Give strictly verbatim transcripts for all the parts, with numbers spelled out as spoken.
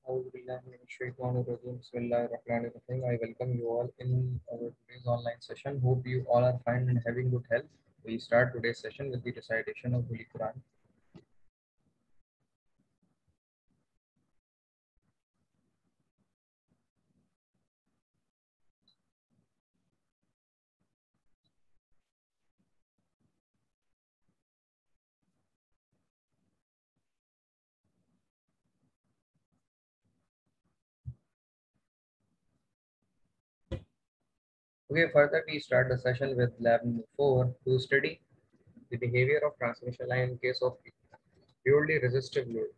Auzubillahiminash-shaytanir-rajeem. Bismillahir-rahmanir-rahim. I welcome you all in our today's online session. Hope you all are fine and having good health. We start today's session with the recitation of Holy Quran. Okay, further we start the session with lab number four to study the behavior of transmission line in case of purely resistive load.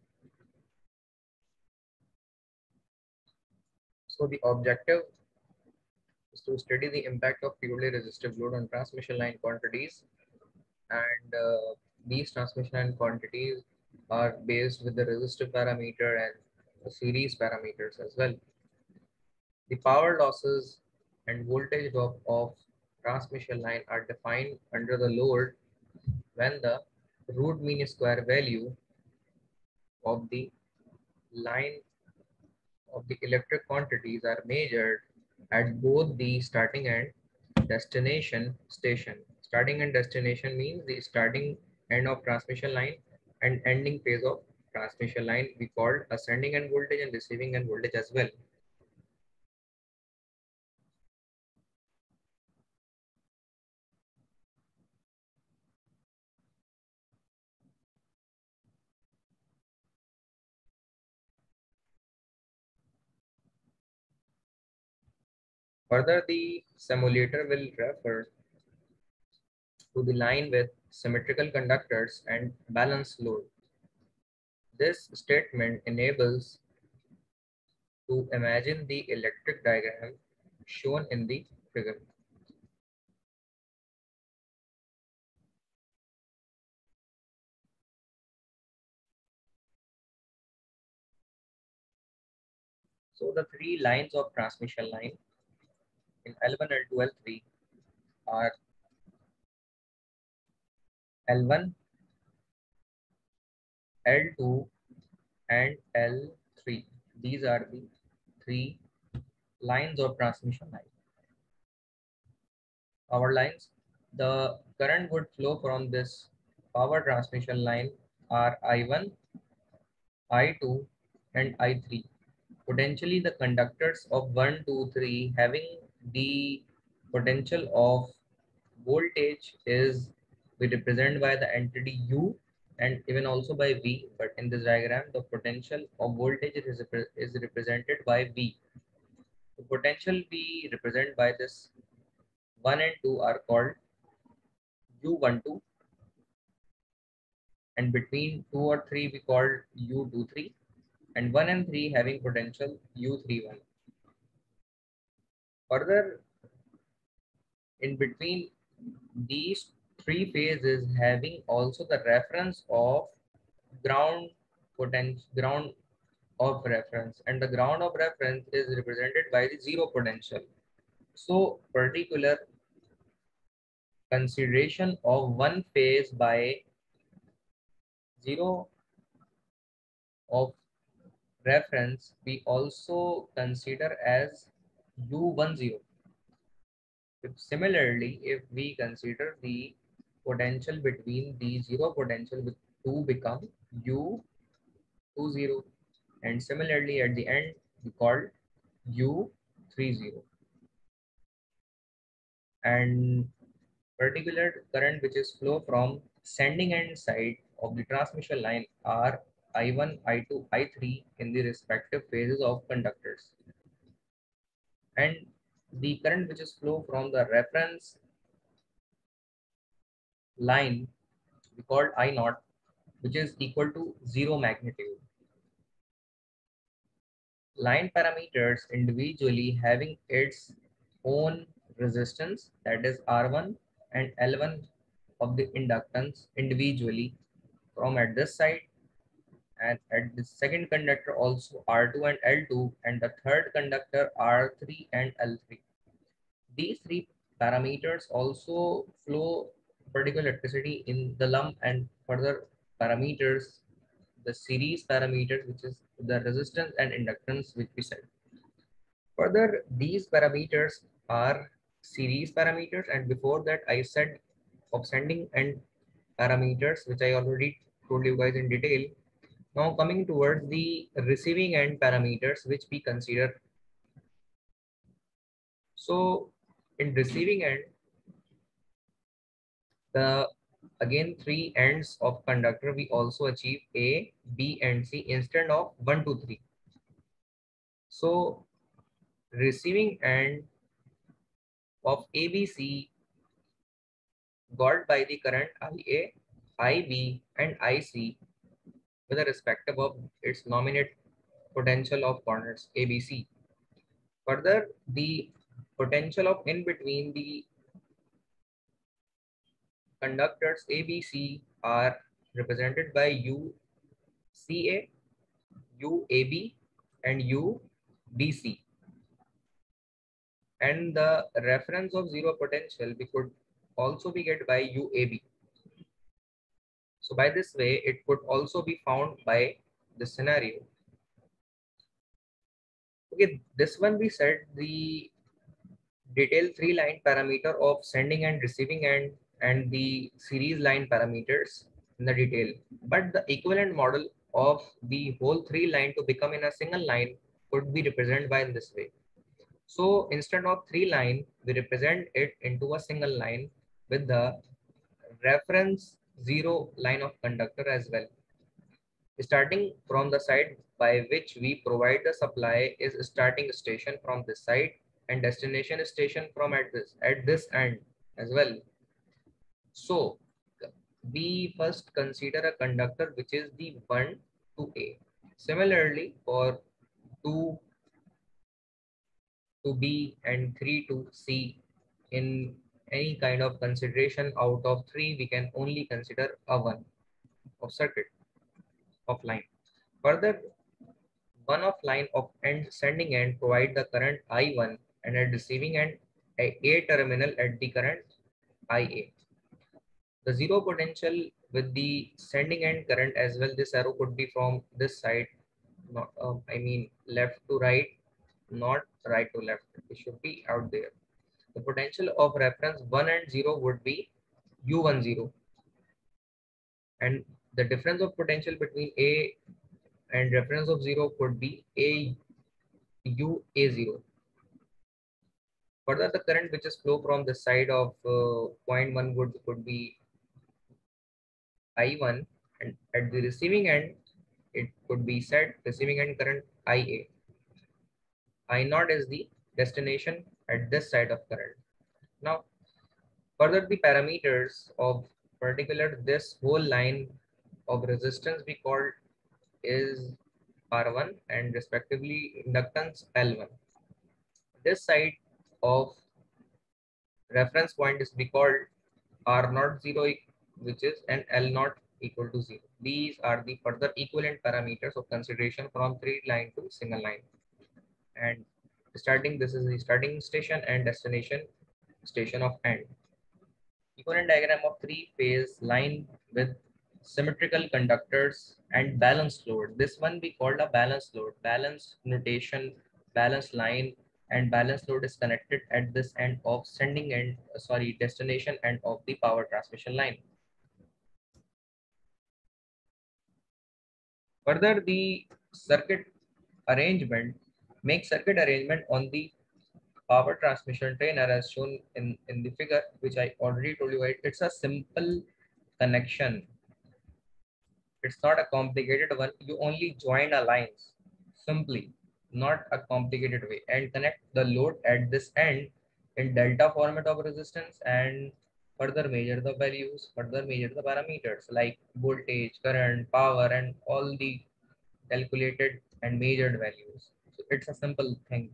So the objective is to study the impact of purely resistive load on transmission line quantities, and uh, these transmission line quantities are based with the resistive parameter and the series parameters as well. The power losses and voltage drop of transmission line are defined under the load when the root mean square value of the line of the electric quantities are measured at both the starting and destination station. Starting and destination means the starting end of transmission line and ending phase of transmission line we called ascending end voltage and receiving end voltage as well. Further, the simulator will refer to the line with symmetrical conductors and balanced load. This statement enables to imagine the electric diagram shown in the figure. So the three lines of transmission line in L one, L two, L three are L one, L two, and L three. These are the three lines of transmission line. Power lines. The current would flow from this power transmission line are I one, I two, and I three. Potentially the conductors of one, two, three having the potential of voltage is we represent by the entity U and even also by V, but in this diagram the potential of voltage is, is represented by V. The potential we represent by this one and two are called U twelve, and between two or three we call U twenty-three, and one and three having potential U thirty-one. Further, in between these three phases having also the reference of ground potential ground of reference, and the ground of reference is represented by the zero potential. So particular consideration of one phase by zero of reference we also consider as U ten. If similarly, if we consider the potential between the zero potential with two become U twenty, and similarly at the end we call U thirty, and particular current which is flow from sending end side of the transmission line are I one, I two, I three in the respective phases of conductors, and the current which is flow from the reference line we called I naught, which is equal to zero magnitude. Line parameters individually having its own resistance, that is R one and L one of the inductance individually from at this side, and at the second conductor also R two and L two, and the third conductor R three and L three. These three parameters also flow particular electricity in the lump, and further parameters the series parameters, which is the resistance and inductance which we said. Further, these parameters are series parameters, and before that I said of sending end parameters, which I already told you guys in detail. Now coming towards the receiving end parameters, which we consider. So in receiving end, the again three ends of conductor, we also achieve A, B, and C instead of one, two, three. So receiving end of A B C got by the current I A, I B, and I C with the respective of its nominate potential of corners A B C. Further, the potential of in between the conductors A B C are represented by U C A, U A B, and U B C. And the reference of zero potential we could also be get by U A B. So by this way, it could also be found by this scenario. Okay, this one we said the detailed three line parameter of sending and receiving end and the series line parameters in the detail. But the equivalent model of the whole three line to become in a single line could be represented by in this way. So instead of three line, we represent it into a single line with the reference zero line of conductor as well. Starting from the side by which we provide the supply is starting station from this side and destination station from at this at this end as well. So we first consider a conductor which is the one to A. Similarly, for two to B and three to C, in any kind of consideration out of three, we can only consider a one of circuit of line. Further, one of line of end sending end provide the current I one and at receiving end a, a terminal at the current I A. The zero potential with the sending end current as well. This arrow could be from this side, not uh, I mean left to right, not right to left. It should be out there. The potential of reference one and zero would be U one zero, and the difference of potential between A and reference of zero could be A U A zero. Further, the current which is flow from the side of uh, point one would could be I one, and at the receiving end it could be set receiving end current I A. I naught is the destination at this side of current. Now, further the parameters of particular this whole line of resistance we called is R one and respectively inductance L one. This side of reference point is be called R naught zero, which is an L naught equal to zero. These are the further equivalent parameters of consideration from three line to single line. And starting, this is the starting station and destination station of end. Equivalent diagram of three phase line with symmetrical conductors and balanced load. This one we called a balanced load. Balanced notation, balanced line, and balanced load is connected at this end of sending end, sorry, destination end of the power transmission line. Further, the circuit arrangement, make circuit arrangement on the power transmission trainer as shown in, in the figure, which I already told you. It's a simple connection. It's not a complicated one. You only join a lines simply, not a complicated way, and connect the load at this end in delta format of resistance and further measure the values, further measure the parameters like voltage, current, power, and all the calculated and measured values. So it's a simple thing.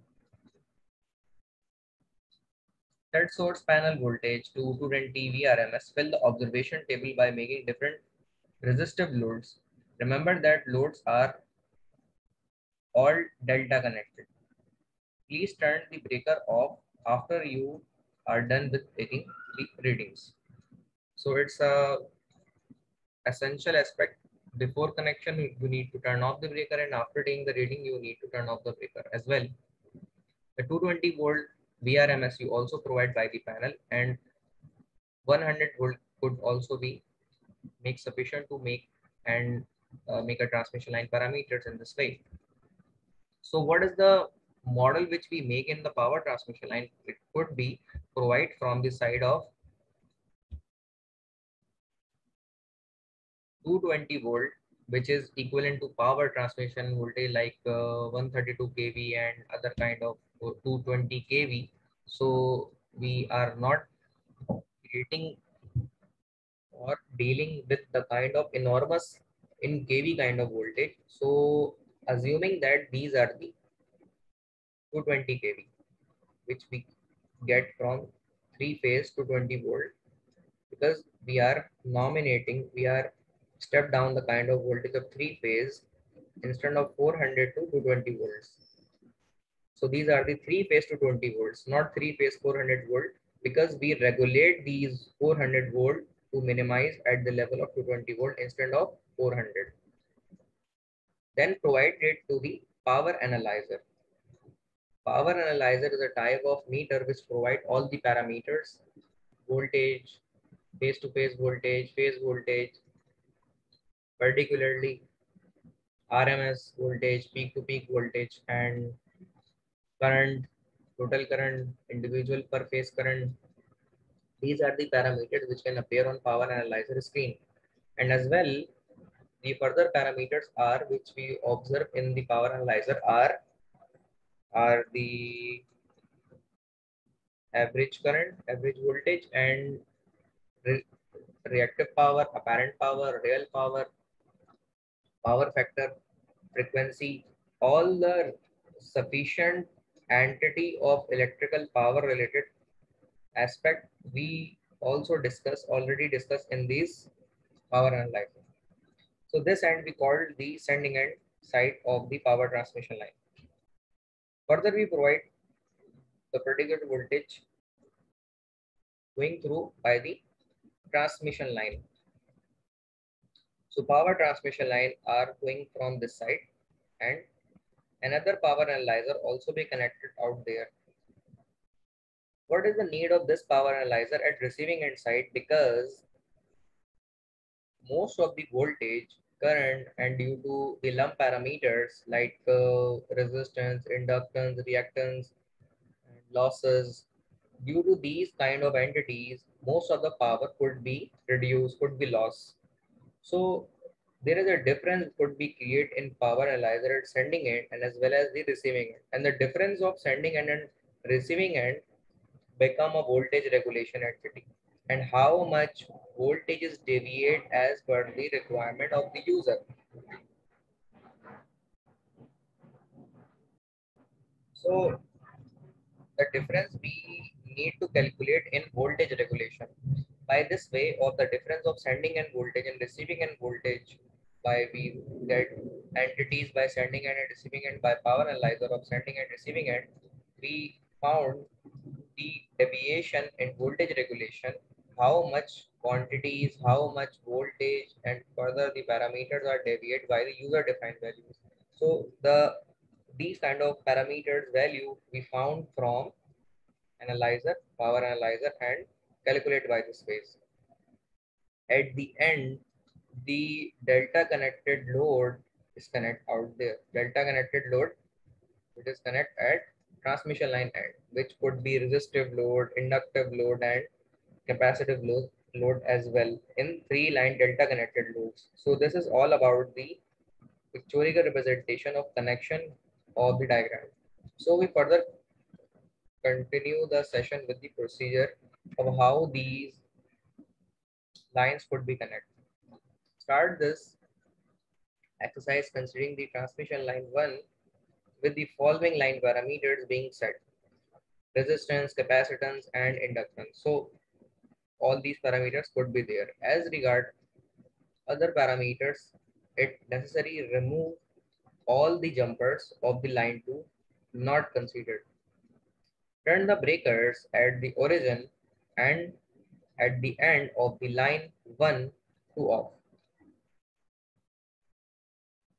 Set source panel voltage to two twenty V R M S. Fill the observation table by making different resistive loads. Remember that loads are all delta connected. Please turn the breaker off after you are done with taking the readings. So it's a essential aspect Before connection, you need to turn off the breaker, and after taking the reading, you need to turn off the breaker as well. The two hundred twenty volt V R M S you also provide by the panel, and one hundred volt could also be make sufficient to make and uh, make a transmission line parameters in this way. So what is the model which we make in the power transmission line? It could be provide from the side of two hundred twenty volt, which is equivalent to power transmission voltage like uh, one thirty-two k V and other kind of two hundred twenty k V. So we are not creating or dealing with the kind of enormous in k V kind of voltage. So assuming that these are the two hundred twenty k V, which we get from three phase to twenty volt, because we are nominating, we are step down the kind of voltage of three phase instead of four hundred to two hundred twenty volts. So these are the three phase to twenty volts, not three phase four hundred volt, because we regulate these four hundred volt to minimize at the level of two hundred twenty volt instead of four hundred. Then provide it to the power analyzer. Power analyzer is a type of meter which provide all the parameters: voltage, phase to phase voltage, phase voltage, particularly R M S voltage, peak to peak voltage, and current, total current, individual per phase current. These are the parameters which can appear on power analyzer screen. And as well, the further parameters are which we observe in the power analyzer are, are the average current, average voltage, and re reactive power, apparent power, real power, power factor, frequency, all the sufficient entity of electrical power related aspect we also discuss already discussed in this power analyzer. So this end we called the sending end side of the power transmission line. Further, we provide the particular voltage going through by the transmission line. So power transmission line are going from this side, and another power analyzer also be connected out there. What is the need of this power analyzer at receiving end side? Because most of the voltage, current, and due to the lump parameters like uh, resistance, inductance, reactance, and losses, due to these kind of entities, most of the power could be reduced, could be lost. So there is a difference could be created in power analyzer at sending end and as well as the receiving end. And the difference of sending end and receiving end become a voltage regulation entity, and how much voltages deviate as per the requirement of the user. So the difference we need to calculate in voltage regulation. By this way of the difference of sending end voltage and receiving end voltage, by we get entities by sending end and receiving end by power analyzer of sending and receiving end, we found the deviation in voltage regulation, how much quantities, how much voltage, and further the parameters are deviated by the user defined values. So the these kind of parameters value we found from analyzer, power analyzer, and calculate by this ways. At the end, the delta connected load is connect out there. Delta connected load, it is connect at transmission line end, which could be resistive load, inductive load, and capacitive load, load as well in three line delta connected loads. So this is all about the pictorial representation of connection of the diagram. So we further continue the session with the procedure of how these lines could be connected. Start this exercise considering the transmission line one with the following line parameters being set: resistance, capacitance, and inductance. So all these parameters could be there. As regard other parameters, it necessary remove all the jumpers of the line two not considered. Turn the breakers at the origin and at the end of the line one to off.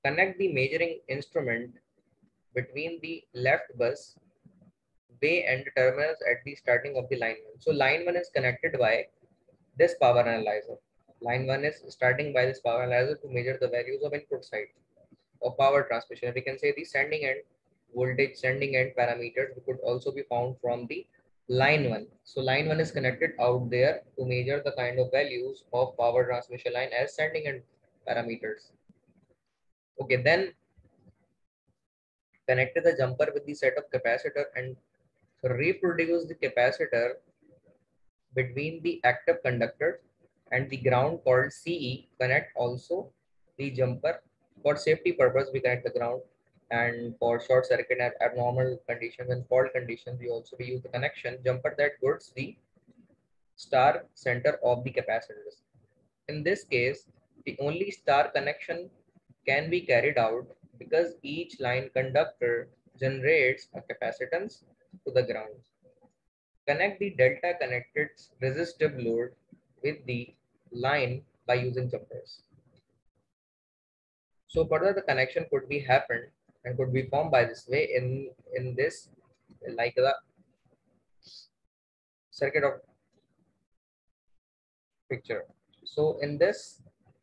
connect the measuring instrument between the left bus bay and the terminals at the starting of the line one. So line one is connected by this power analyzer. Line one is starting by this power analyzer to measure the values of input side of power transmission. We can say the sending end voltage, sending end parameters could also be found from the line one. So line one is connected out there to measure the kind of values of power transmission line as sending end parameters. Okay, then connected the jumper with the set of capacitor and reproduce the capacitor between the active conductor and the ground called C E. Connect also the jumper. For safety purpose, we connect the ground, and for short circuit and abnormal conditions and fault conditions, we also we use the connection jumper that puts the star center of the capacitors. In this case, the only star connection can be carried out because each line conductor generates a capacitance to the ground. Connect the delta connected resistive load with the line by using jumpers. So further the connection could be happened and could be formed by this way in, in this like the circuit of picture. So in this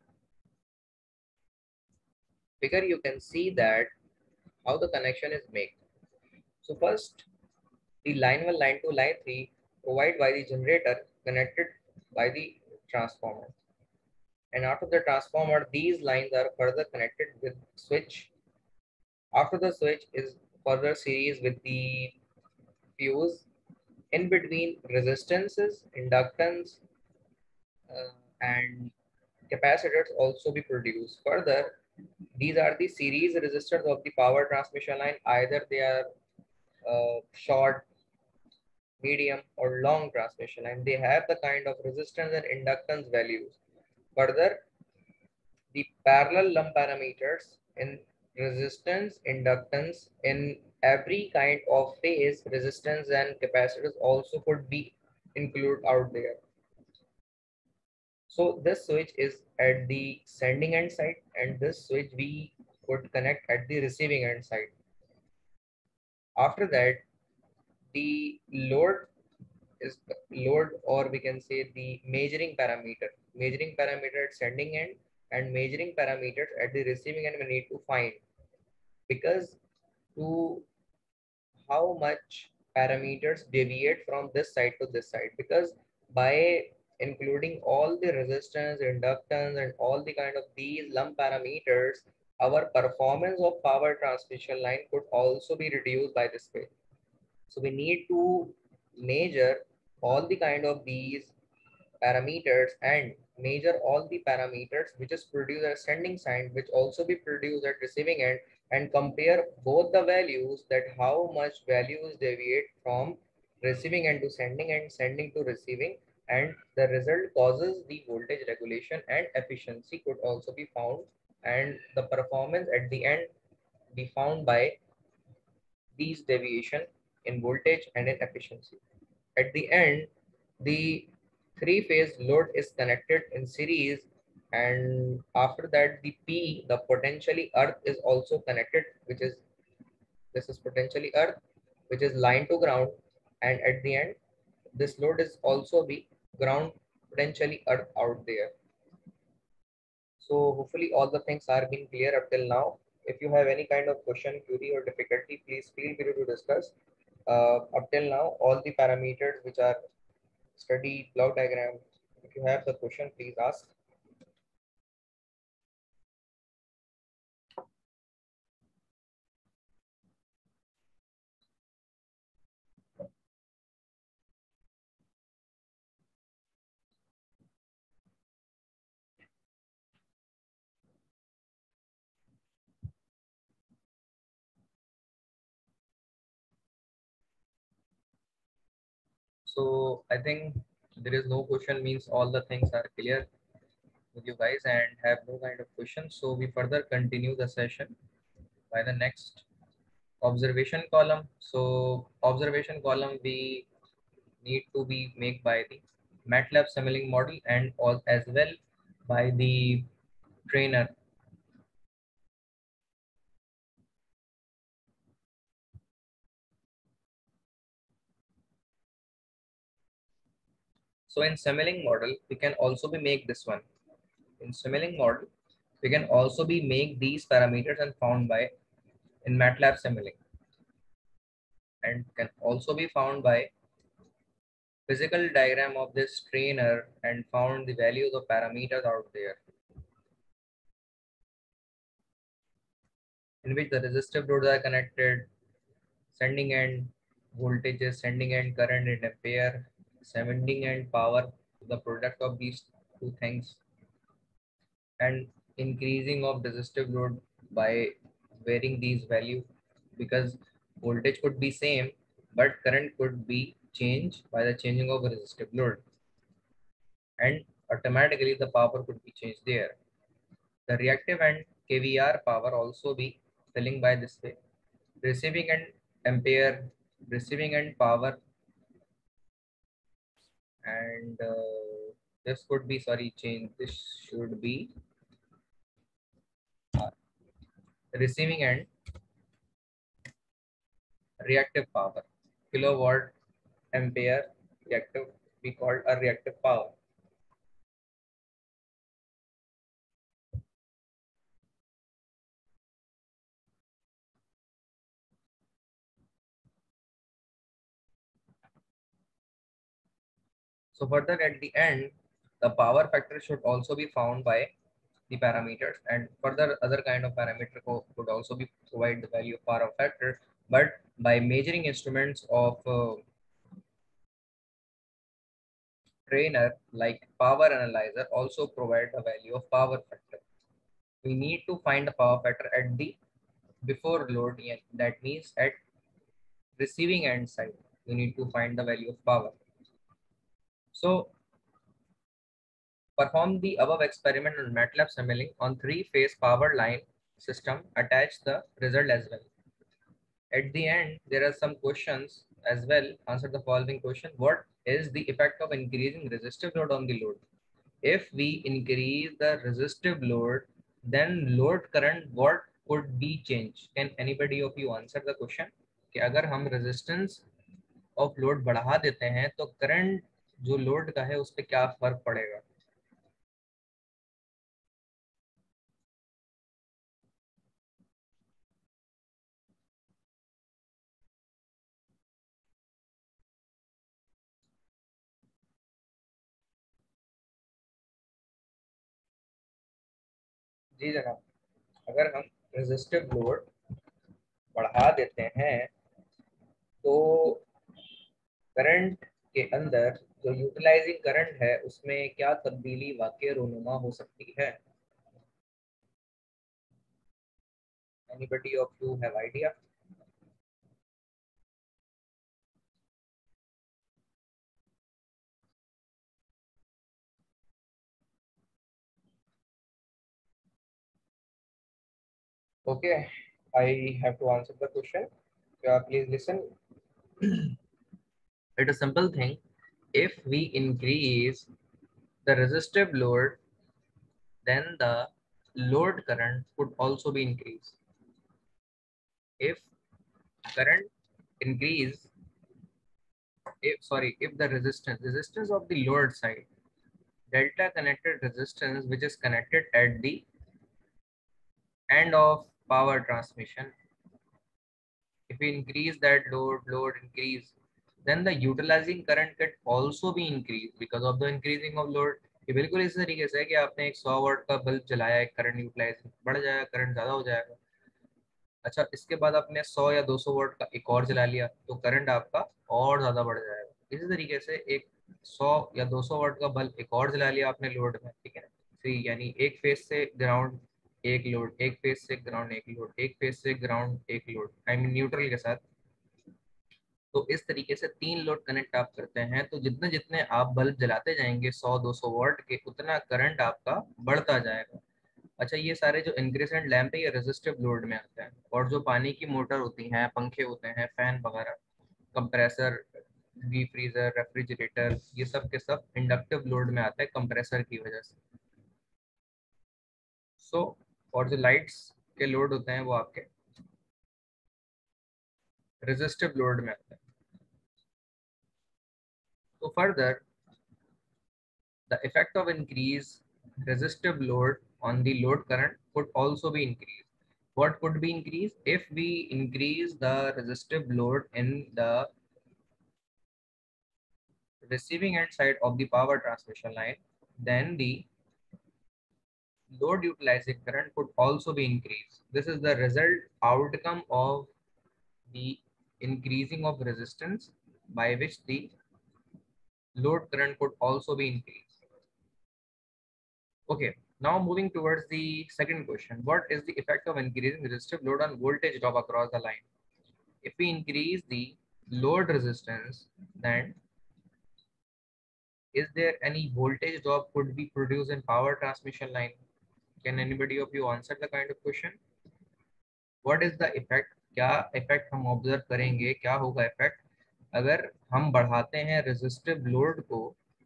figure you can see that how the connection is made. So first the line one, line two, line three provided by the generator connected by the transformer. And after the transformer, these lines are further connected with switch. After the switch is further series with the fuse. In between resistances, inductance, uh, and capacitors also be produced. Further, these are the series resistors of the power transmission line. Either they are uh, short, medium, or long transmission line. They have the kind of resistance and inductance values. Further, the parallel lump parameters in resistance, inductance in every kind of phase, resistance and capacitors also could be included out there. So this switch is at the sending end side and this switch we could connect at the receiving end side. After that, the load is load or we can say the measuring parameter. Measuring parameter at sending end and measuring parameters at the receiving end we need to find, because to how much parameters deviate from this side to this side, because by including all the resistance, inductance and all the kind of these lump parameters, our performance of power transmission line could also be reduced by this way. So we need to measure all the kind of these parameters and measure all the parameters which is produced at sending side, which also be produced at receiving end, and compare both the values, that how much values deviate from receiving end to sending and sending to receiving, and the result causes the voltage regulation and efficiency could also be found, and the performance at the end be found by these deviation in voltage and in efficiency. At the end, the three-phase load is connected in series, and after that the P, the potentially earth, is also connected, which is this is potentially earth, which is line to ground, and at the end this load is also be ground potentially earth out there. So hopefully all the things are being clear up till now. If you have any kind of question, query or difficulty, please feel free to discuss. Uh, up till now, all the parameters which are studied, block diagram. If you have the question, please ask. So I think there is no question means all the things are clear with you guys and have no kind of questions. So we further continue the session by the next observation column. So observation column we need to be made by the MATLAB Simulink model and all as well by the trainer. So in Simulink model, we can also be make this one. In Simulink model, we can also be make these parameters and found by in MATLAB Simulink, and can also be found by physical diagram of this trainer and found the values of parameters out there, in which the resistive loads are connected, sending end voltages, sending end current in ampere, sending end power, the product of these two things, and increasing of resistive load by varying these value, because voltage could be same but current could be changed by the changing of resistive load, and automatically the power could be changed there. The reactive and K V R power also be filling by this way. Receiving and ampere, receiving and power, and uh, this could be, sorry, change. This should be uh, receiving and reactive power. Kilowatt ampere reactive, we called a reactive power. So further at the end, the power factor should also be found by the parameters, and further other kind of parameter co- could also be provide the value of power factor, but by measuring instruments of uh, trainer like power analyzer also provide the value of power factor. We need to find the power factor at the before load, yeah, that means at receiving end side we need to find the value of power. So perform the above experiment on MATLAB Simulink on three-phase power line system. Attach the result as well. At the end, there are some questions as well. Answer the following question. What is the effect of increasing resistive load on the load? If we increase the resistive load, then load current what could be changed? Can anybody of you answer the question? कि अगर हम resistance of load बढ़ा देते हैं तो current जो load का है उस पर क्या फर्क पड़ेगा? जी जनाब, अगर हम resistive load बढ़ा देते हैं तो करंट के अंदर जो यूटिलाइजिंग करंट है उसमें क्या तब्दीली वाकई रूनुमा हो सकती है? Anybody of you have idea? Okay, I have to answer the question. Yeah, please listen. It's a simple thing. If we increase the resistive load, then the load current would also be increased. If current increase, if sorry, if the resistance, resistance of the load side, delta connected resistance, which is connected at the end of power transmission, if we increase that load, load increase, then the utilizing current can also be increased because of the increasing of load. ये बिल्कुल इस तरीके से है कि आपने एक सौ वाट का बल्ब जलाया है, करंट यूटिलाइजिंग बढ़ जाएगा, करंट ज्यादा हो जाएगा। अच्छा, इसके बाद आपने सौ या दो सौ वाट का एक और जला लिया तो करंट आपका और ज्यादा बढ़ जाएगा। इसी तरीके से एक सौ या दो सौ वाट का बल्ब एक और जला लिया आपने लोड में, ठीक है, थ्री, यानी एक फेज से ग्राउंड एक लोड, एक फेज से ग्राउंड एक लोड, एक फेज से ग्राउंड एक लोड, आई मीन न्यूट्रल के साथ। तो इस तरीके से तीन लोड कनेक्ट आप करते हैं तो जितने जितने आप बल्ब जलाते जाएंगे सौ दो सौ वाट के, उतना करंट आपका बढ़ता जाएगा। अच्छा, ये सारे जो इंक्रीजेंट लैंप है ये रेजिस्टिव लोड में आते हैं, और जो पानी की मोटर होती हैं, पंखे होते हैं, फैन वगैरह, कंप्रेसर, डी फ्रीजर, रेफ्रिजरेटर, ये सब के सब इंडक्टिव लोड में आता है कंप्रेसर की वजह से। सो so, और जो लाइट्स के लोड होते हैं वो आपके रेजिस्टिव लोड में आते हैं। तो further The effect of increase resistive load on the load current could also be increased. What could be increased? If we increase the resistive load in the receiving end side of the power transmission line, then the load utilizing current could also be increased. This is the result outcome of the increasing of resistance, by which the load current could also be increased. Okay, now moving towards the second question. What is the effect of increasing resistive load on voltage drop across the line? If we increase the load resistance, then is there any voltage drop could be produced in power transmission line? Can anybody of you answer the kind of question? What is the effect? क्या effect हम observe करेंगे? क्या होगा effect अगर हम बढ़ाते हैं resistive load को?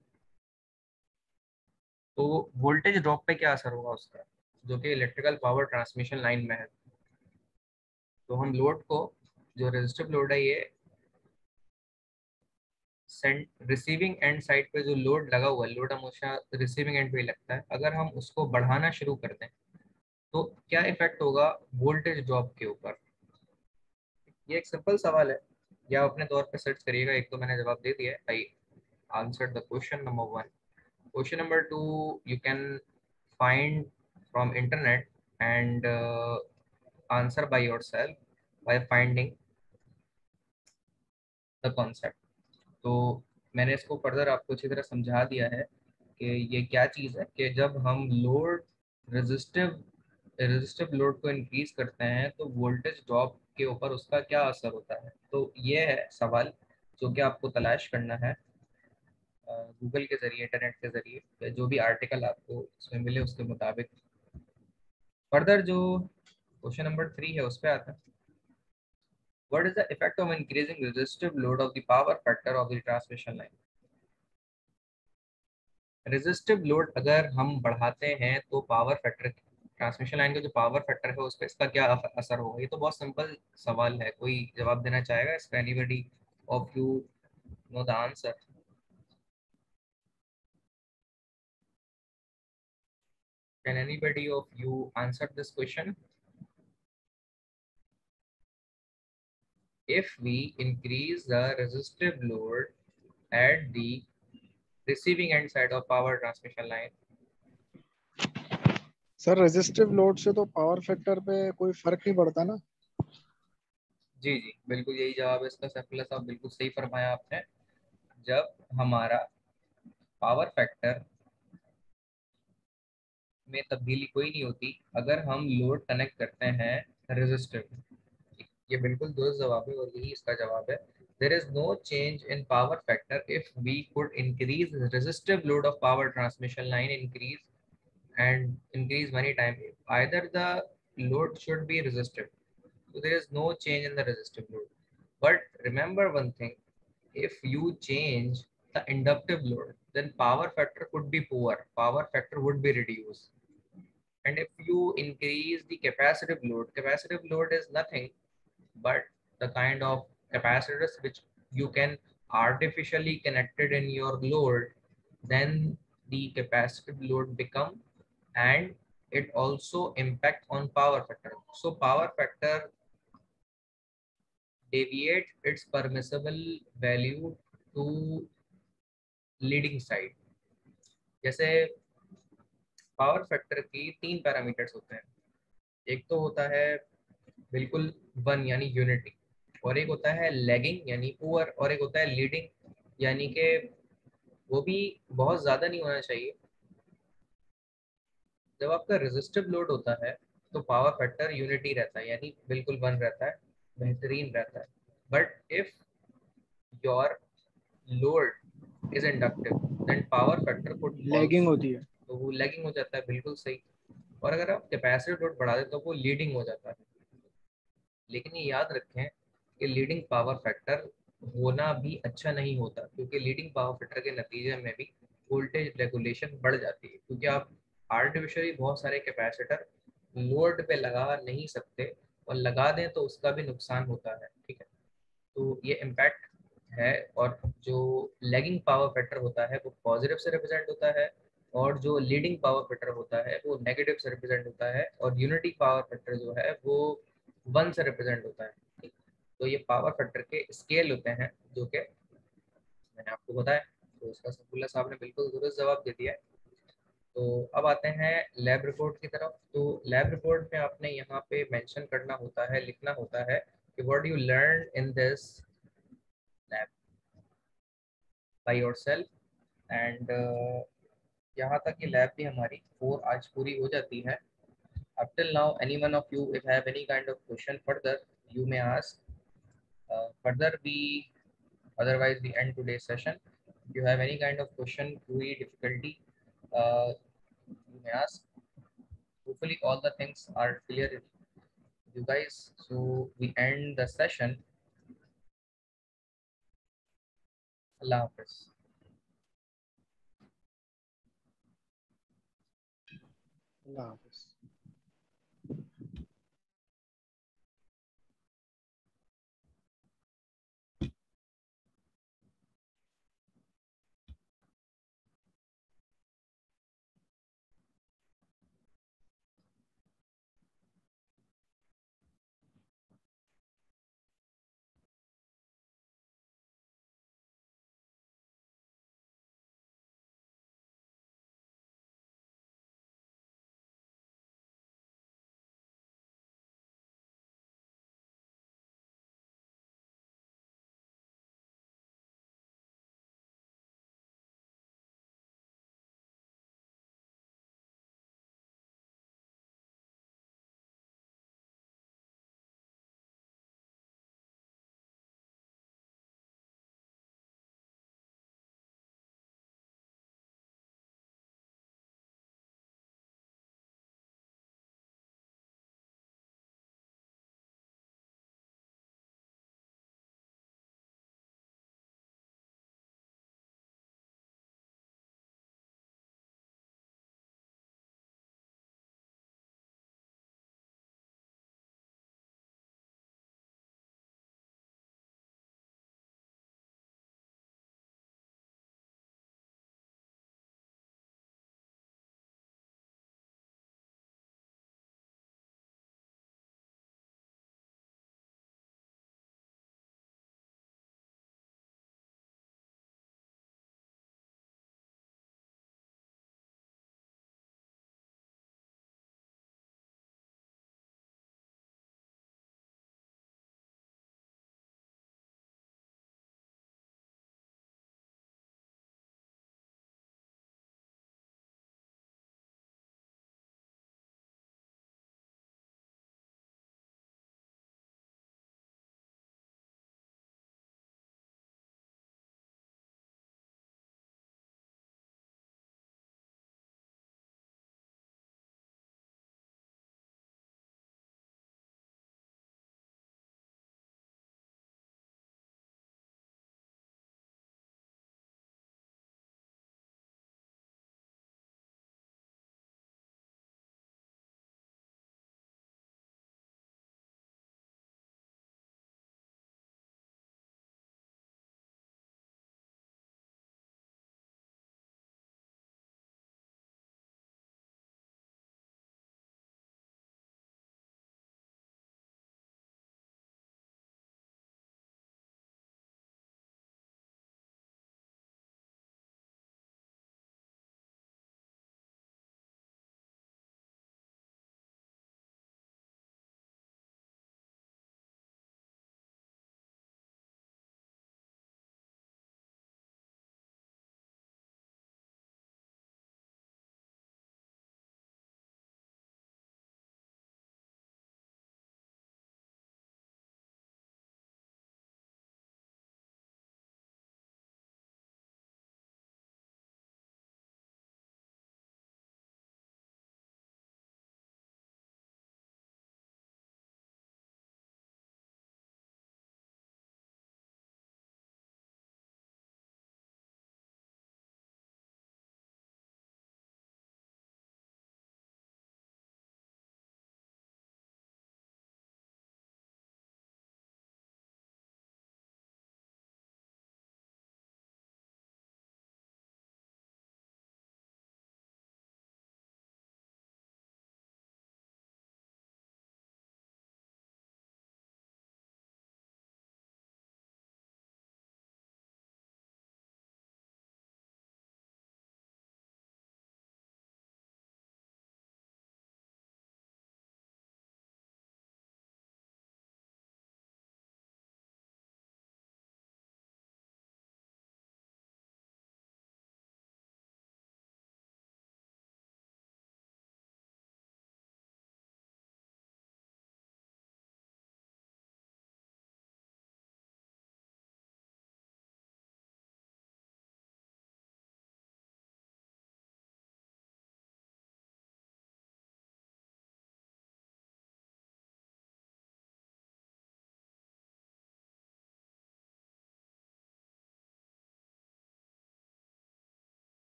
तो वोल्टेज ड्रॉप पे क्या असर होगा उसका, जो कि इलेक्ट्रिकल पावर ट्रांसमिशन लाइन में है? तो हम लोड को, जो रेजिस्टिव लोड है ये रिसीविंग एंड साइड पे जो लोड लगा हुआ है, लोड हमेशा रिसीविंग एंड पे लगता है, अगर हम उसको बढ़ाना शुरू कर दें तो क्या इफेक्ट होगा वोल्टेज ड्रॉप के ऊपर? ये एक सिंपल सवाल है, या अपने तौर पे सर्च करिएगा, एक तो मैंने जवाब दे दिया है। I answer the question number one. Question number two you can find from internet and answer by yourself by finding the concept. तो मैंने इसको फर्दर आपको अच्छी तरह समझा दिया है कि ये क्या चीज़ है, कि जब हम लोड रेजिस्टिव रेजिस्टिव लोड को इंक्रीज करते हैं तो वोल्टेज ड्रॉप के ऊपर उसका क्या असर होता है। तो ये है सवाल जो कि आपको तलाश करना है गूगल के जरिए, इंटरनेट के जरिए, या जो भी आर्टिकल आपको उसमें मिले उसके मुताबिक। फर्दर जो क्वेश्चन नंबर थ्री है उस पर आता है। What is the effect of increasing resistive load of the power factor of the transmission line? Resistive load अगर हम बढ़ाते हैं तो पावर फैक्टर, ट्रांसमिशन लाइन का जो पावर फैक्टर है उस पर इसका क्या असर होगा? ये तो बहुत सिंपल सवाल है, कोई जवाब देना चाहेगा इसका? Anybody of you know the answer? Can anybody of you answer this question? If we increase the resistive load at the receiving end side of power transmission line, sir resistive load से तो power factor पे कोई फर्क नहीं पड़ता ना? जी जी बिल्कुल यही जवाब है इसका सैफुल्लाह साहब, बिल्कुल सही फरमाया आपने। जब हमारा पावर फैक्टर में तब्दीली कोई नहीं होती अगर हम लोड कनेक्ट करते हैं रेजिस्टिव। ये बिल्कुल दुरुस्त जवाब है और यही इसका जवाब है। There is no change in power factor if we could increase resistive load of power transmission line increase and increase many times. Either the load should be resistive, so there is no change in the resistive load. But remember one thing, if you change the inductive load, then power factor could be poor, power factor would be reduced. And if you increase the capacitive load, capacitive load is nothing but the kind of capacitors which you can artificially connected in your load, then the capacitive load become, and it also impact on power factor. So power factor deviate its permissible value to leading side. जैसे power factor की तीन parameters होते हैं, एक तो होता है बिल्कुल वन यानी यूनिटी, और एक होता है लैगिंग यानी पुअर, और एक होता है लीडिंग यानी कि वो भी बहुत ज़्यादा नहीं होना चाहिए। जब आपका रेजिस्टिव लोड होता है तो पावर फैक्टर यूनिटी रहता है यानी बिल्कुल वन रहता है, बेहतरीन रहता है। But if your load is inductive then power factor could lagging होती है, तो वो लैगिंग हो जाता है, बिल्कुल सही। और अगर आप कैपेसिटिव लोड बढ़ा दें तो वो लीडिंग हो जाता है। लेकिन ये याद रखें कि लीडिंग पावर फैक्टर होना भी अच्छा नहीं होता, क्योंकि लीडिंग पावर फैक्टर के नतीजे में भी वोल्टेज रेगुलेशन बढ़ जाती है, क्योंकि आप आर्टिफिशियली बहुत सारे कैपेसिटर लोड पे लगा नहीं सकते, और लगा दें तो उसका भी नुकसान होता है। ठीक है, तो ये इम्पैक्ट है, और जो लैगिंग पावर फैक्टर होता है वो पॉजिटिव से रिप्रेजेंट होता है, और जो लीडिंग पावर फैक्टर होता है वो नेगेटिव से रिप्रेजेंट होता है, और यूनिटी पावर फैक्टर जो है वो वन से रिप्रेजेंट होता है। ठीक? तो ये पावर फैक्टर के स्केल होते हैं जो कि मैंने आपको बताया। तो इसका संकुला साहब ने बिल्कुल दुरुस्त जवाब दे दिया है। तो अब आते हैं लैब रिपोर्ट की तरफ। तो लैब रिपोर्ट में आपने यहाँ पे मेंशन करना होता है, लिखना होता है कि what you learn in this lab by yourself. And यहाँ तक ये लैब भी हमारी फोर आज पूरी हो जाती है। Up till now, any one of you, if have any kind of question further, you may ask. Uh, further, we otherwise we end today's session. If you have any kind of question, query, difficulty, uh, you may ask. Hopefully, all the things are clear with you guys. So we end the session. Allah Hafiz. Allah Hafiz.